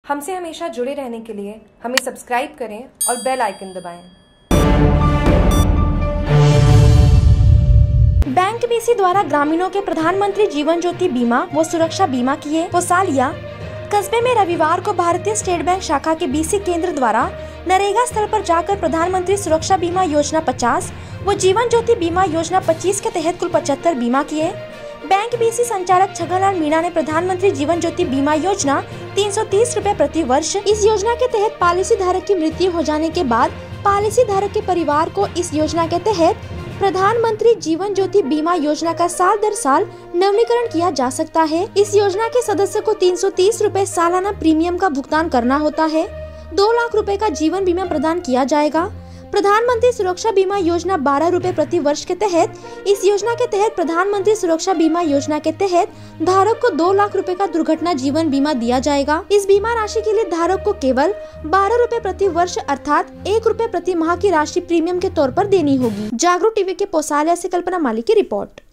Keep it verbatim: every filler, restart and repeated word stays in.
हमसे हमेशा जुड़े रहने के लिए हमें सब्सक्राइब करें और बेल आइकन दबाएं। बैंक बीसी द्वारा ग्रामीणों के प्रधानमंत्री जीवन ज्योति बीमा व सुरक्षा बीमा किए वो सालिया कस्बे में रविवार को भारतीय स्टेट बैंक शाखा के बीसी केंद्र द्वारा नरेगा स्थल पर जाकर प्रधानमंत्री सुरक्षा बीमा योजना पचास व जीवन ज्योति बीमा योजना पच्चीस के तहत कुल पचहत्तर बीमा किए। बैंक बीसी संचालक छगनलाल मीणा ने प्रधानमंत्री जीवन ज्योति बीमा योजना तीन सौ तीस रूपए प्रति वर्ष। इस योजना के तहत पॉलिसी धारक की मृत्यु हो जाने के बाद पॉलिसी धारक के परिवार को इस योजना के तहत प्रधानमंत्री जीवन ज्योति बीमा योजना का साल दर साल नवीनीकरण किया जा सकता है। इस योजना के सदस्य को तीन सौ तीस रूपए सालाना प्रीमियम का भुगतान करना होता है। दो लाख रुपए का जीवन बीमा प्रदान किया जाएगा। प्रधानमंत्री सुरक्षा बीमा योजना बारह रूपए प्रति वर्ष के तहत इस योजना के तहत प्रधानमंत्री सुरक्षा बीमा योजना के तहत धारक को दो लाख रुपए का दुर्घटना जीवन बीमा दिया जाएगा। इस बीमा राशि के लिए धारक को केवल बारह रूपए प्रति वर्ष अर्थात एक रूपए प्रति माह की राशि प्रीमियम के तौर पर देनी होगी। जागरूक टीवी के पोसालिया से कल्पना माली की रिपोर्ट।